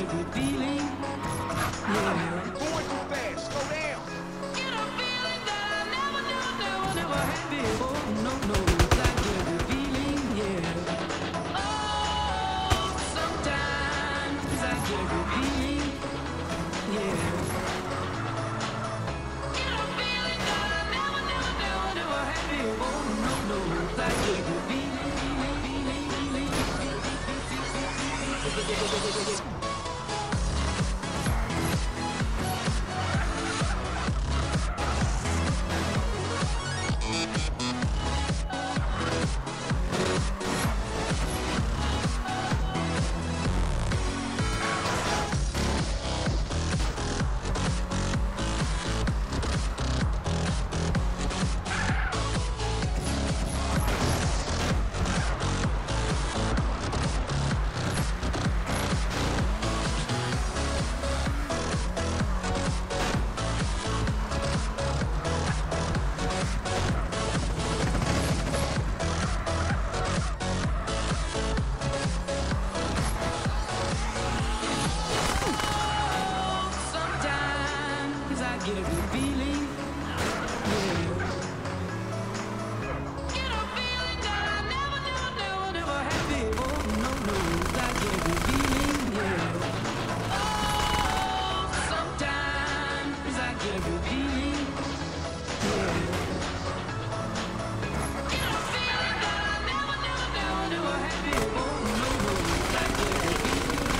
a good feeling. Yeah. Going too fast. Slow down. Get a feeling that I never had before. No, it's like a good feeling. Yeah. Oh, sometimes I get a good feeling. Yeah. Get a feeling that I never had before. No, it's like a good feeling. Get a good feeling, yeah. Get a feeling that I never had before. No, I get a good feeling, yeah. Oh, sometimes I get a good feeling, yeah. Get a feeling that I never had before. No, I get a good feeling.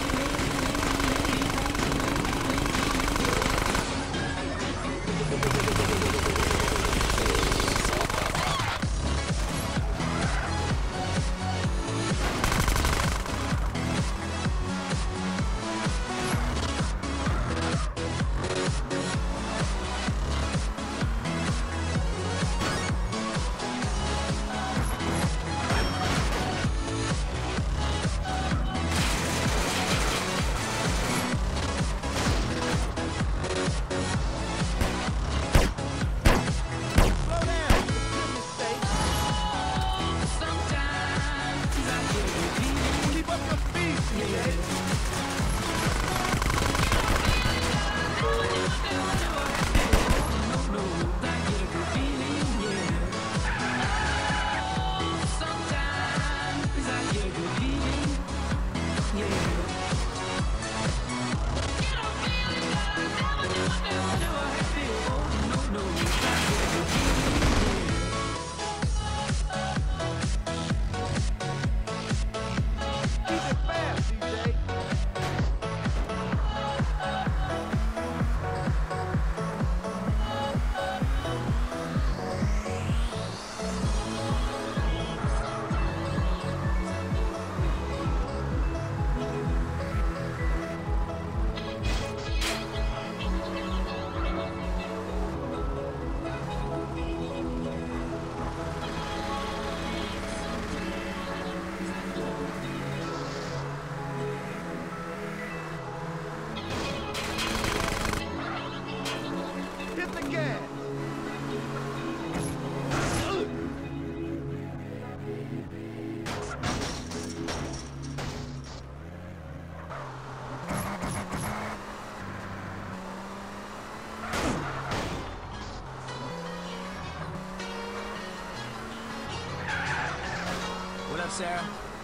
What up, Sarah?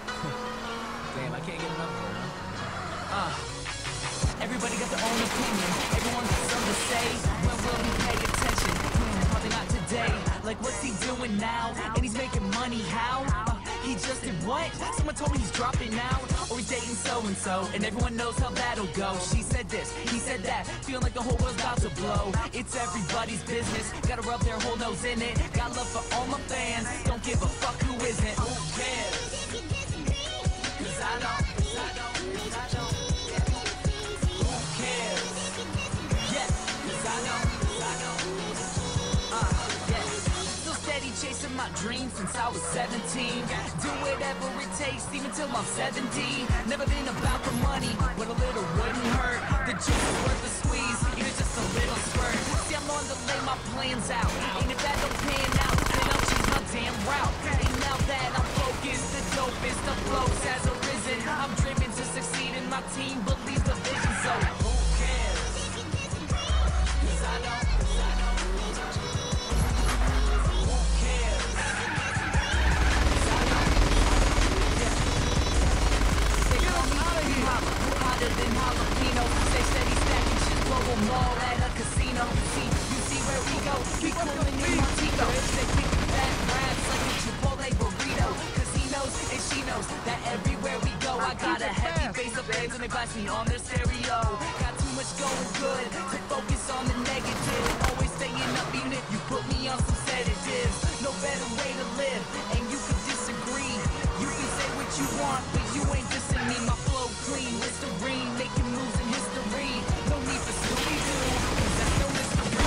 Damn, I can't get enough of her, huh? Everybody got their own opinion. Everyone got something to say. When will he pay attention? Probably not today. Like, what's he doing now? And he's making money, how? He just did what? Someone told me he's dropping out. Or he's dating so-and-so. And everyone knows how that'll go. She said this, he said that. Feeling like the whole world's about to blow. It's everybody's business. Gotta rub their whole nose in it. Got love for all my fans. Don't give a fuck who isn't. Who cares? 'Cause I don't. Who cares? Yes, 'cause I don't. Yeah. Still steady chasing my dreams since I was 17. Do whatever it takes, even till I'm 70. Never been about the money, but a little wouldn't hurt. The juice is worth the squeeze, even just a little spurt. See, I'm on to lay my plans out. And if that don't pan out, then I'll choose my damn route. And now that I'm focused, the dopest of flows has arisen. I'm driven to succeed, and my team believes the vision. kids and they blast me on their stereo. Got too much going good to focus on the negative. Always staying up even if you put me on some sedatives. No better way to live, and you can disagree. You can say what you want, but you ain't dissing me. My flow clean, Listerine, making moves in history. No need for Scooby-Doo, 'cause that's no mystery.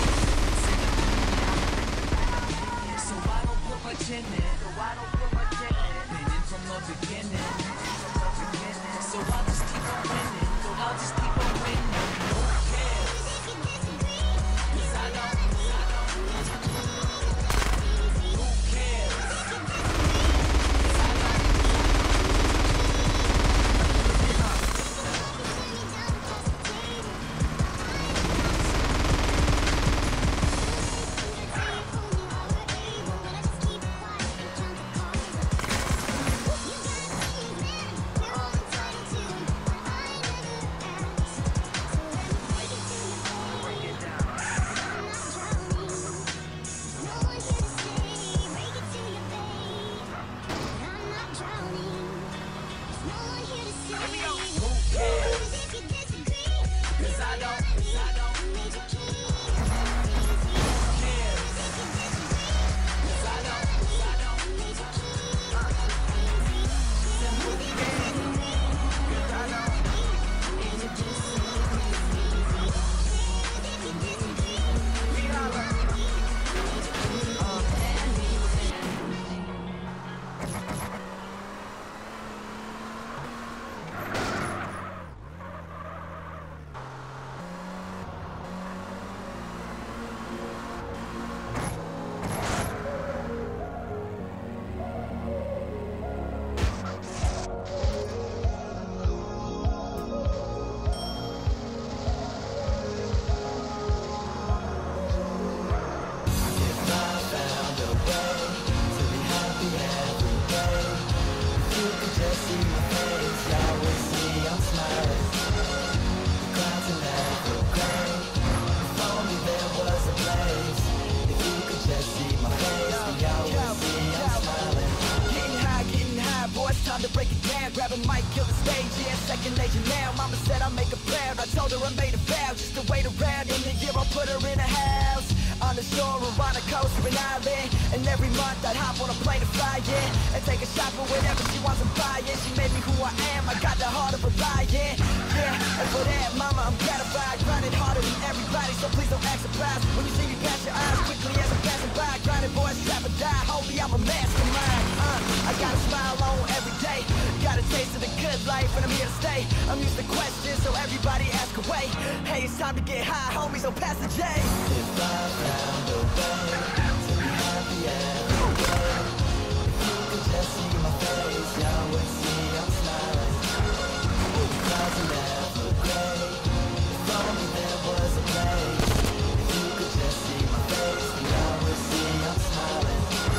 So I don't put much in it. Been in from the beginning. So I'll just keep on winning. Who cares? 'Cause I don't. Who cares? Time to break it down, grab a mic, kill the stage, yeah, second nature now. Mama said I'll make her proud, I told her I made a vow, just to wait around. In a year I'll put her in a house, on the shore or on a coast or an island. And every month I'd hop on a plane to fly, yeah, and take a shot for whatever she wants to buy, yeah. She made me who I am, I got the heart of a lion, yeah. And for that, mama, I'm gratified, grinding harder than everybody, so please don't act surprised when you see me pass your eyes quickly as I'm passing by. Grinding boys, trap or die, holy, I'm a mastermind. I got a smile on every day, got a taste of the good life, and I'm here to stay. I'm used to questions, so everybody ask away. Hey, it's time to get high, homie, so pass the J. If I found a way to be happy every day, if you could just see my face, y'all would see I'm smiling. Clouds are never gray, if only there was a place. If you could just see my face, y'all would see I'm smiling.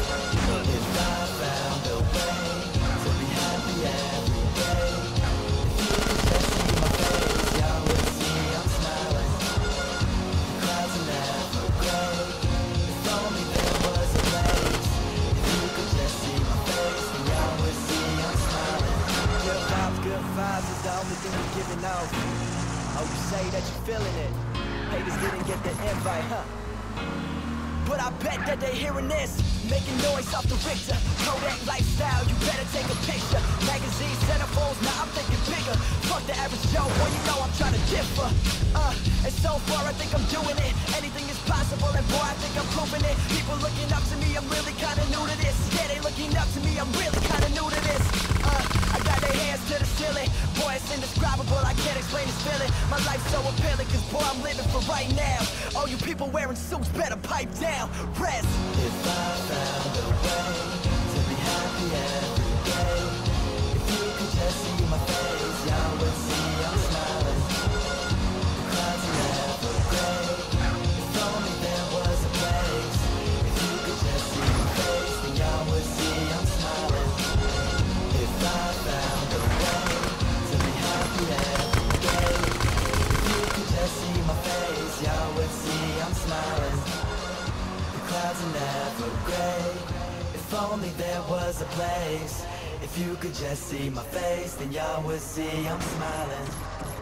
If I found a way to be happy every day, if you could just see my face, y'all would see I'm smiling. The clouds are never gray, if only there was a place. If you could just see my face, then y'all would see I'm smiling. Good vibes is the only thing you're giving off. Oh, you say that you're feeling it. Haters didn't get the invite, huh? But I bet that they hearing this, making noise off the Richter. Kodak lifestyle, you better take a picture. Magazine centerfolds, now I'm thinking bigger. Fuck the average Joe, boy, you know I'm trying to differ. And so far I think I'm doing it. Anything is possible, and boy, I think I'm proving it. People looking up to me, I'm really kinda new to this. Yeah, they looking up to me, I'm really kinda new to this. I got their hands to the ceiling. Boy, it's indescribable, I can't explain this feeling. My life's so appealing, cause boy, I'm living for right now. All you people wearing suits better pipe down. Rest. If I found a way to be happy every day, if you could just see my face, y'all would see I'm smiling. The clouds are never gray, if only there was a place. If you could just see my face, then y'all would see I'm smiling. If I found a way to be happy every day, if you could just see my face, y'all would see I'm smiling. The clouds are never gray, if only there was a place. If If you could just see my face, then y'all would see I'm smiling.